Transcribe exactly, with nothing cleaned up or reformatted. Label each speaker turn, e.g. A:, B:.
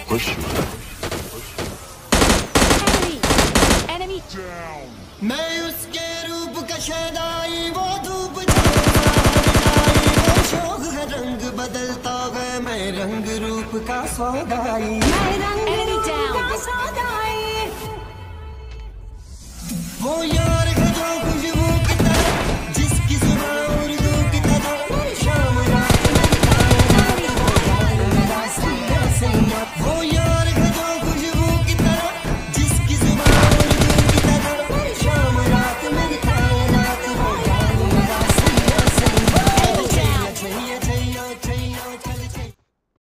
A: push me.
B: Enemy! Enemy down!
C: मैं उसके रूप का शैदाई वो धूप जलता वो शोक है रंग बदलता गए मैं रंग रूप का सौदाई मैं रंग रूप का सौदाई वो यार